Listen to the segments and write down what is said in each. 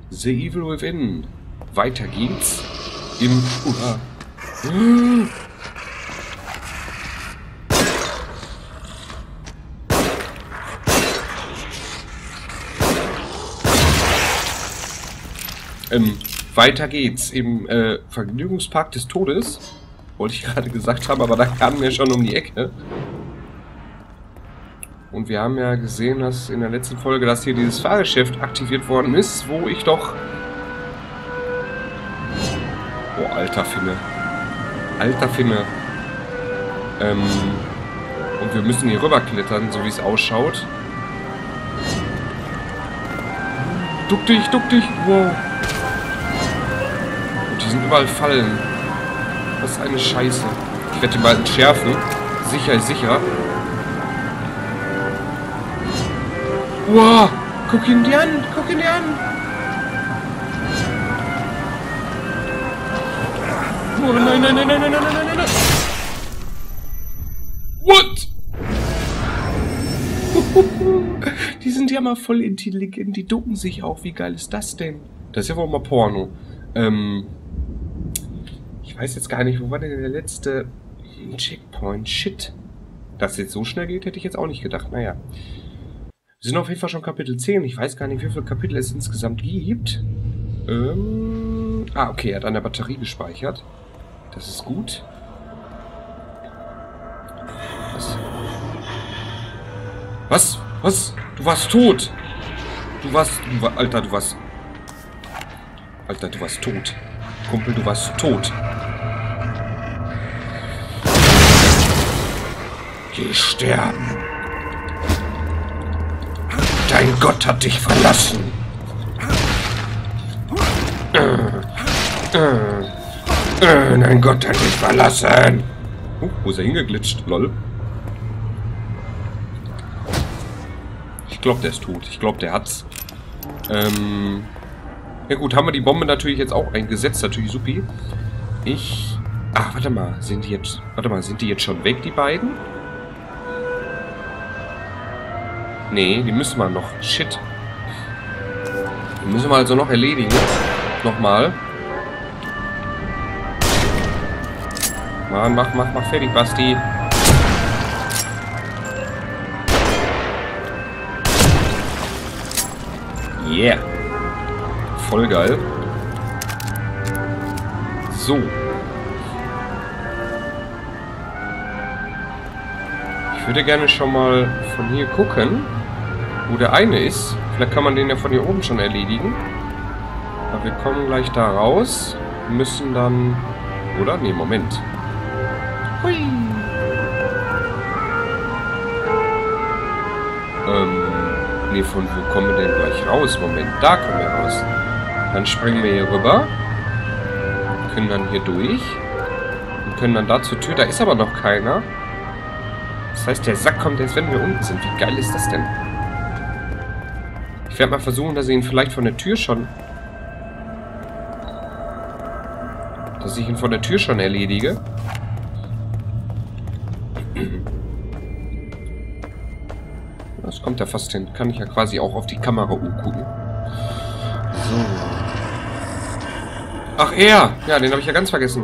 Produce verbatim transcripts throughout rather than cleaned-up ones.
The Evil Within. Weiter geht's. Im... Uah. Ähm, weiter geht's im äh, Vergnügungspark des Todes. Wollte ich gerade gesagt haben, aber da kamen wir schon um die Ecke. Und wir haben ja gesehen, dass in der letzten Folge, dass hier dieses Fahrgeschäft aktiviert worden ist, wo ich doch... Oh, alter Finne. Alter Finne. Ähm... Und wir müssen hier rüberklettern, so wie es ausschaut. Duck dich, duck dich! Wow! Und die sind überall Fallen. Was eine Scheiße. Ich werde den bald entschärfen. Sicher ist sicher. Wow! Guck ihn dir an! Guck ihn dir an! Oh nein, nein, nein, nein, nein, nein, nein, nein, nein! What? Die sind ja mal voll intelligent. Die ducken sich auch. Wie geil ist das denn? Das ist ja wohl mal Porno. Ähm... Ich weiß jetzt gar nicht, wo war denn der letzte Checkpoint? Shit. Dass es jetzt so schnell geht, hätte ich jetzt auch nicht gedacht. Naja. Wir sind auf jeden Fall schon Kapitel zehn. Ich weiß gar nicht, wie viele Kapitel es insgesamt gibt. Ähm... Ah, okay, er hat an der Batterie gespeichert. Das ist gut. Was? Was? Was? Du warst tot! Du warst... Du war, Alter, du warst... Alter, du warst tot. Kumpel, du warst tot. Geh sterben. Dein Gott hat dich verlassen. Äh, äh, äh, dein Gott hat dich verlassen. Uh, wo ist er hingeglitscht? Lol. Ich glaube, der ist tot. Ich glaube, der hat's. Ähm... Ja gut, haben wir die Bombe natürlich jetzt auch eingesetzt. Natürlich supi. Ich... Ach, warte mal. Sind die jetzt... Warte mal, sind die jetzt schon weg, die beiden? Nee, die müssen wir noch. Shit. Die müssen wir also noch erledigen. Nochmal. Mann, mach, mach, mach fertig, Basti. Yeah. Voll geil. So. Ich würde gerne schon mal von hier gucken, wo der eine ist. Vielleicht kann man den ja von hier oben schon erledigen. Aber wir kommen gleich da raus. Müssen dann... Oder? Nee, Moment. Hui. Ähm... Nee, von wo kommen wir denn gleich raus? Moment, da kommen wir raus. Dann springen wir hier rüber. Können dann hier durch. Und können dann da zur Tür. Da ist aber noch keiner. Das heißt, der Sack kommt erst, wenn wir unten sind. Wie geil ist das denn? Ich werde mal versuchen, dass ich ihn vielleicht von der Tür schon... Dass ich ihn von der Tür schon erledige. Das kommt ja fast hin. Kann ich ja quasi auch auf die Kamera umgucken. So. Ach, er! Ja, den habe ich ja ganz vergessen.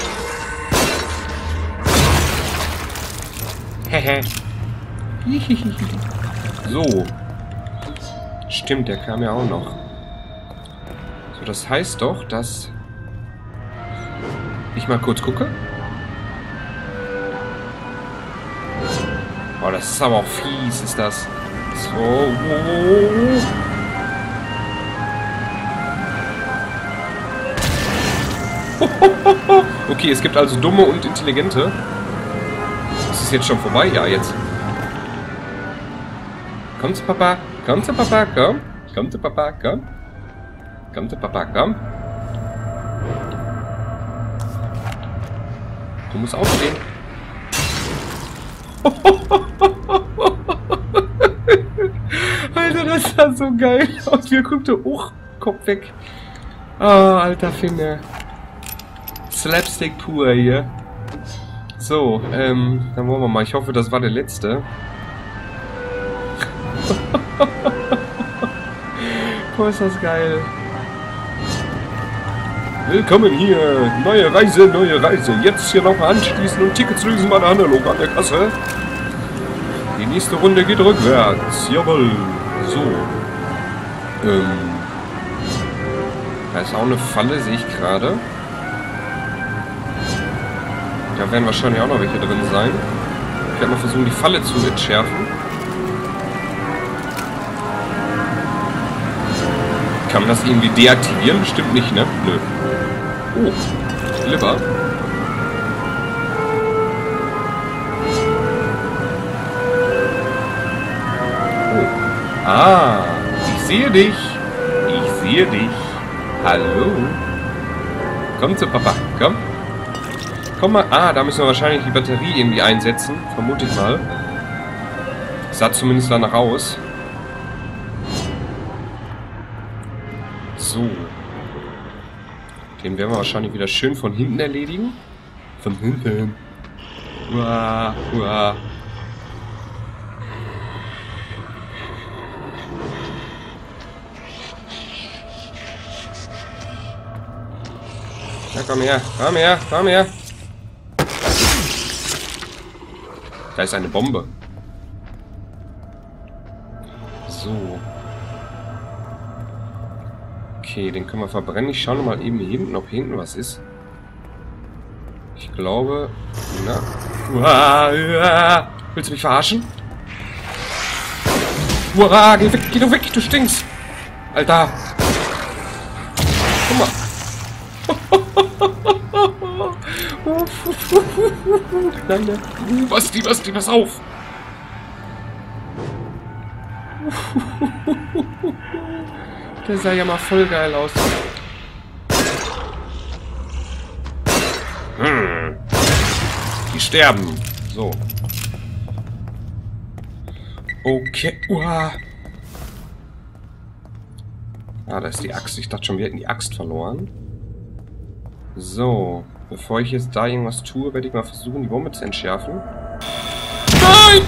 Hehe. So. Stimmt, der kam ja auch noch. So, das heißt doch, dass... Ich mal kurz gucke. Oh, das ist aber auch fies, ist das. So. Okay, es gibt also dumme und intelligente. Ist es jetzt schon vorbei? Ja, jetzt. Komm zu Papa. Komm zu Papa, komm. Komm zu Papa, komm. Komm zu Papa, komm. Du musst aufstehen. Alter, das sah so geil aus. Wir guckten hoch, Kopf weg. Oh, alter Finger. Slapstick pur hier. So, ähm, dann wollen wir mal. Ich hoffe, das war der letzte. Boah, ist das geil. Willkommen hier. Neue Reise, neue Reise. Jetzt hier noch anschließen und Tickets lösen bei der Analog an der Kasse. Die nächste Runde geht rückwärts. Jawohl. So. Ähm. Da ist auch eine Falle, sehe ich gerade. Da werden wahrscheinlich auch noch welche drin sein. Ich werde mal versuchen, die Falle zu entschärfen. Kann man das irgendwie deaktivieren? Bestimmt nicht, ne? Nö. Oh, Liver. Oh. Ah, ich sehe dich. Ich sehe dich. Hallo. Komm zu Papa, komm. Komm mal. Ah, da müssen wir wahrscheinlich die Batterie irgendwie einsetzen. Vermute ich mal. Sah zumindest danach aus. So. Den werden wir wahrscheinlich wieder schön von hinten erledigen. Von hinten. Uah, uah. Ja, komm her, komm her, komm her. Da ist eine Bombe. So. Okay, den können wir verbrennen. Ich schaue noch mal eben hier hinten, ob hier hinten was ist. Ich glaube... Na... Uah, uah. Willst du mich verarschen? Uah, geh weg, geh doch weg, du stinkst! Alter! Guck mal! Nein, nein. Uh, Basti, Basti, pass auf! Der sah ja mal voll geil aus. Hm. Die sterben. So. Okay. Uah. Ah, da ist die Axt. Ich dachte schon, wir hätten die Axt verloren. So. Bevor ich jetzt da irgendwas tue, werde ich mal versuchen, die Bombe zu entschärfen. Nein!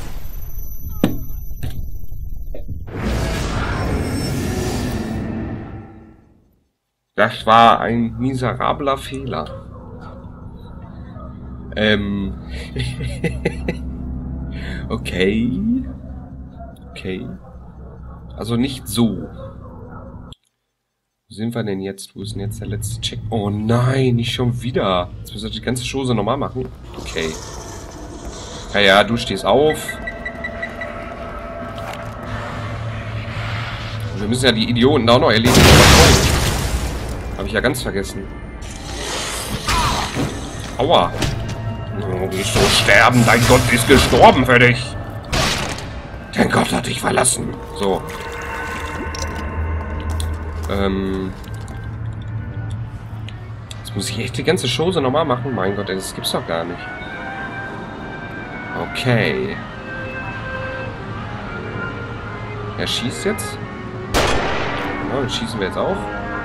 Das war ein miserabler Fehler. Ähm. Okay. Okay. Also nicht so. Wo sind wir denn jetzt? Wo ist denn jetzt der letzte Check? Oh nein, nicht schon wieder. Jetzt müssen wir die ganze Chose nochmal machen. Okay. Ja, ja, du stehst auf. Und wir müssen ja die Idioten auch noch erledigen. Habe ich ja ganz vergessen. Aua. Du gehst so sterben. Dein Gott ist gestorben für dich. Dein Gott hat dich verlassen. So. Ähm. Jetzt muss ich echt die ganze Chose nochmal machen. Mein Gott, das gibt's doch gar nicht. Okay. Er schießt jetzt. Genau, dann schießen wir jetzt auch.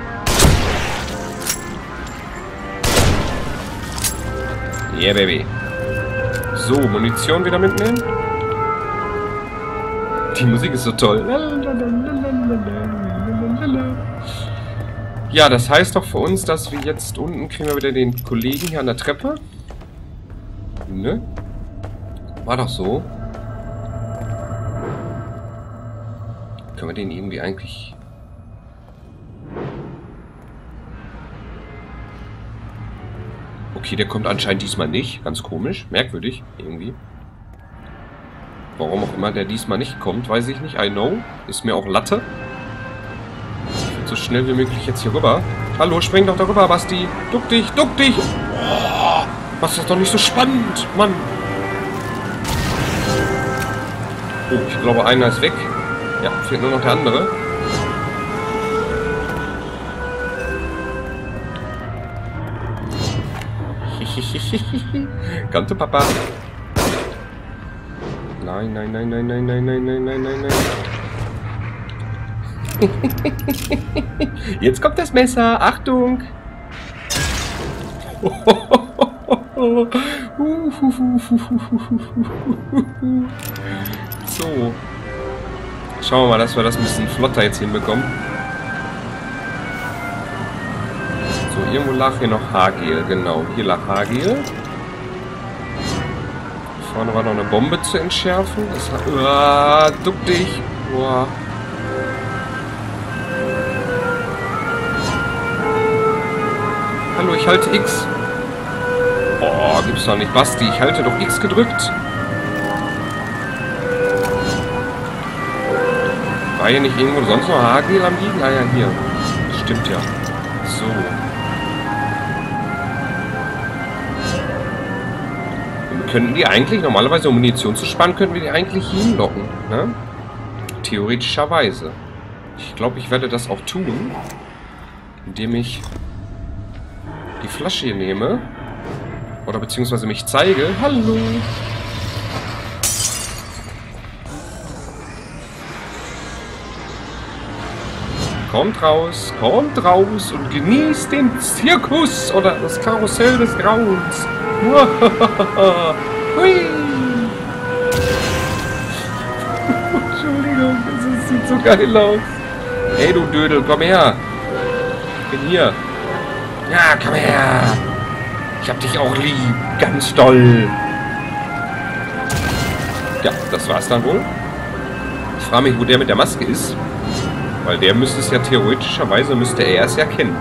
Yeah, baby. So, Munition wieder mitnehmen. Die Musik ist so toll. Ja, das heißt doch für uns, dass wir jetzt unten kriegen wir wieder den Kollegen hier an der Treppe. Ne? War doch so. Können wir den irgendwie eigentlich... Okay, der kommt anscheinend diesmal nicht. Ganz komisch. Merkwürdig. Irgendwie. Warum auch immer der diesmal nicht kommt, weiß ich nicht. I know. Ist mir auch Latte. So schnell wie möglich jetzt hier rüber. Hallo, spring doch darüber, Basti. Duck dich, duck dich. Oh, machst das doch nicht so spannend, Mann. Oh, ich glaube, einer ist weg. Ja, fehlt nur noch der andere. Komm zu Papa. Nein, nein, nein, nein, nein, nein, nein, nein, nein, nein, nein. Jetzt kommt das Messer. Achtung. So. Schauen wir mal, dass wir das ein bisschen flotter jetzt hinbekommen. So, So, irgendwo lag hier noch Haargel. Genau, hier lag Haargel. Vorne war noch eine Bombe zu entschärfen. Das hat... Uah, duck dich. Uah. Hallo, ich halte X. Oh, gibt's doch nicht. Basti, ich halte doch X gedrückt. War hier nicht irgendwo sonst noch Haargel am liegen? Ah ja, hier. Stimmt ja. So. Wir könnten die eigentlich, normalerweise um Munition zu sparen, könnten wir die eigentlich hinlocken. Ne? Theoretischerweise. Ich glaube, ich werde das auch tun. Indem ich die Flasche hier nehme. Oder beziehungsweise mich zeige. Hallo! Kommt raus, kommt raus und genießt den Zirkus oder das Karussell des Grauens. Hui. Entschuldigung, das sieht so geil aus. Hey du Dödel, komm her. Ich bin hier. Ja, komm her. Ich hab dich auch lieb. Ganz doll. Ja, das war's dann wohl. Ich frage mich, wo der mit der Maske ist. Weil der müsste es ja theoretischerweise, müsste er es ja kennen.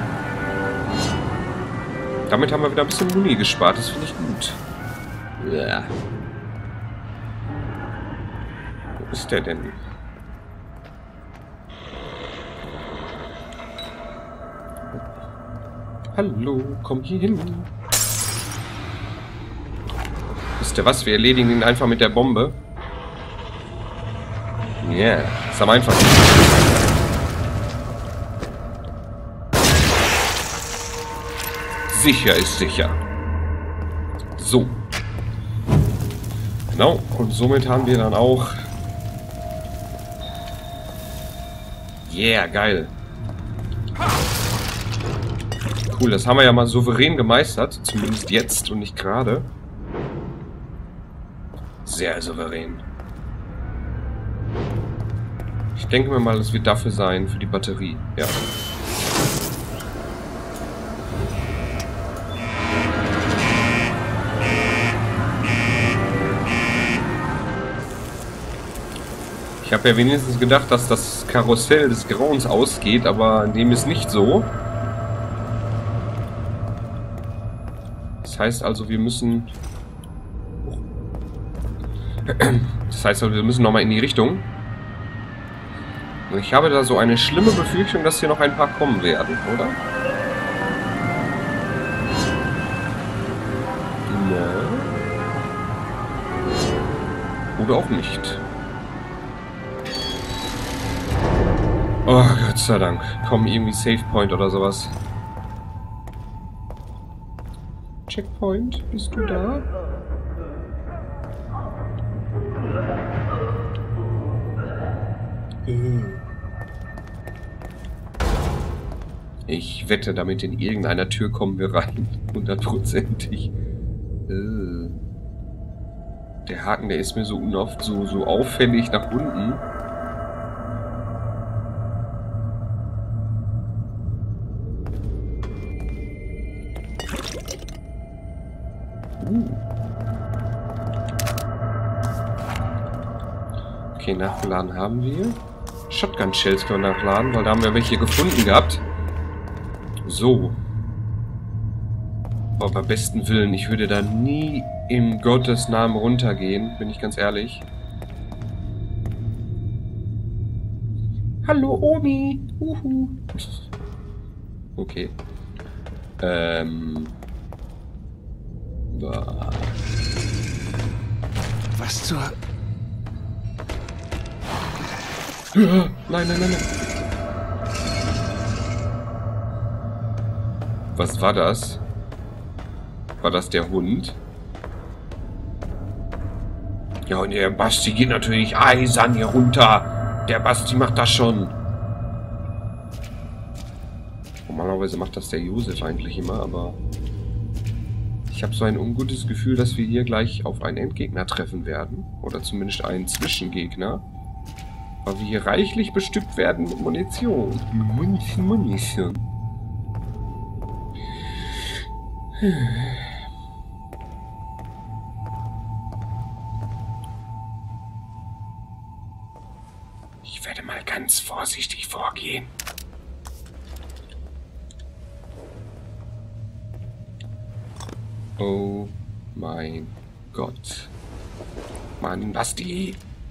Damit haben wir wieder ein bisschen Muni gespart. Das finde ich gut. Ja. Wo ist der denn? Hallo, komm hier hin. Wisst ihr was? Wir erledigen ihn einfach mit der Bombe. Ja, yeah, ist am einfachsten. Sicher ist sicher. So. Genau, und somit haben wir dann auch... Yeah, geil. Cool, das haben wir ja mal souverän gemeistert. Zumindest jetzt und nicht gerade. Sehr souverän. Ich denke mir mal, es wird dafür sein, für die Batterie. Ja. Ich habe ja wenigstens gedacht, dass das Karussell des Grauens ausgeht, aber dem ist nicht so. Das heißt also, wir müssen... Das heißt also, wir müssen nochmal in die Richtung. Und ich habe da so eine schlimme Befürchtung, dass hier noch ein paar kommen werden, oder? Ja. Oder auch nicht. Oh, Gott sei Dank. Komm, irgendwie Save Point oder sowas. Checkpoint, bist du da? Ich wette, damit in irgendeiner Tür kommen wir rein. Hundertprozentig. Der Haken, der ist mir so unoft, so, so auffällig nach unten. Uh. Okay, nachgeladen haben wir. Shotgun-Shells können wir nachladen, weil da haben wir welche gefunden gehabt. So. Aber beim besten Willen, ich würde da nie im Gottes Namen runtergehen, bin ich ganz ehrlich. Hallo Omi! Uhu. Okay. Ähm... Was zur... Nein, nein, nein, nein. Was war das? War das der Hund? Ja, und der Basti geht natürlich eisern hier runter. Der Basti macht das schon. Normalerweise macht das der Josef eigentlich immer, aber... Ich habe so ein ungutes Gefühl, dass wir hier gleich auf einen Endgegner treffen werden. Oder zumindest einen Zwischengegner. Weil wir hier reichlich bestückt werden mit Munition. Munition, Munition. Ich werde mal ganz vorsichtig vorgehen. Oh mein Gott. Mann, Basti.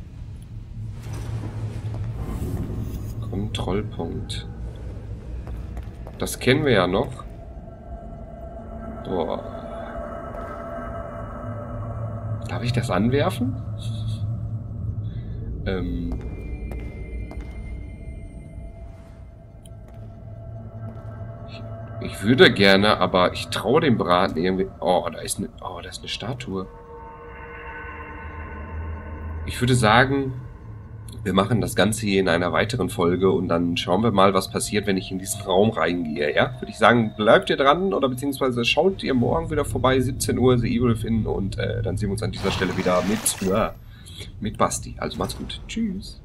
Kontrollpunkt. Das kennen wir ja noch. Boah. Darf ich das anwerfen? ähm. Ich, ich würde gerne, aber ich traue dem Braten irgendwie. Oh, da ist eine. Oh, da ist eine Statue. Ich würde sagen, wir machen das Ganze hier in einer weiteren Folge und dann schauen wir mal, was passiert, wenn ich in diesen Raum reingehe, ja? Würde ich sagen, bleibt ihr dran oder beziehungsweise schaut ihr morgen wieder vorbei, siebzehn Uhr, The Evil Within und äh, dann sehen wir uns an dieser Stelle wieder mit, ja, mit Basti. Also macht's gut. Tschüss.